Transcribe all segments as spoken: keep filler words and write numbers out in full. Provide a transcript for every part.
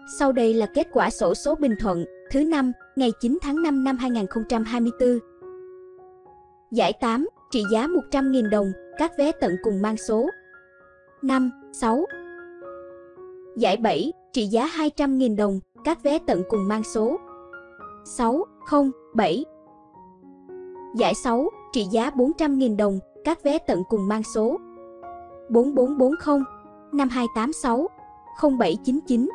Sau đây là kết quả xổ số Bình Thuận thứ năm ngày chín tháng năm năm hai nghìn không trăm hai mươi tư. Giải tám trị giá một trăm nghìn đồng, các vé tận cùng mang số năm, sáu. Giải bảy trị giá hai trăm nghìn đồng, các vé tận cùng mang số sáu, không, bảy. Giải sáu trị giá bốn trăm nghìn đồng, các vé tận cùng mang số bốn bốn bốn không, năm hai tám sáu, không bảy chín chín.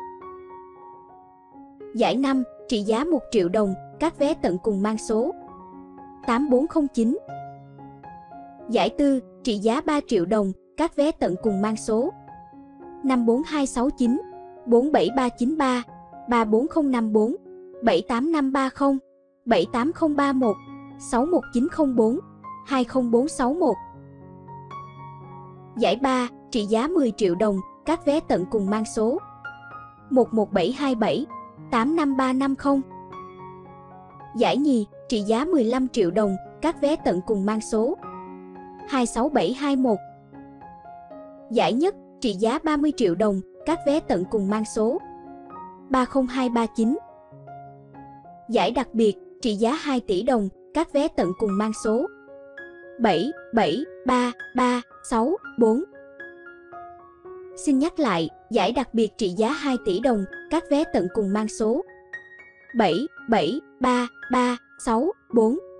Giải năm trị giá một triệu đồng, các vé tận cùng mang số tám bốn không chín. Giải tư trị giá ba triệu đồng, các vé tận cùng mang số năm bốn hai sáu chín, bốn bảy ba chín ba, ba bốn không năm bốn, bảy tám năm ba không, bảy tám không ba một, sáu một chín không bốn, hai không bốn sáu một. Giải ba trị giá mười triệu đồng, các vé tận cùng mang số một một bảy hai bảy, tám năm ba năm không. Giải nhì trị giá mười lăm triệu đồng, các vé tận cùng mang số hai sáu bảy hai một. Giải nhất trị giá ba mươi triệu đồng, các vé tận cùng mang số ba không hai ba chín. Giải đặc biệt trị giá hai tỷ đồng, các vé tận cùng mang số bảy bảy ba ba sáu bốn. Xin nhắc lại, giải đặc biệt trị giá hai tỷ đồng, các vé tận cùng mang số bảy bảy ba ba sáu bốn.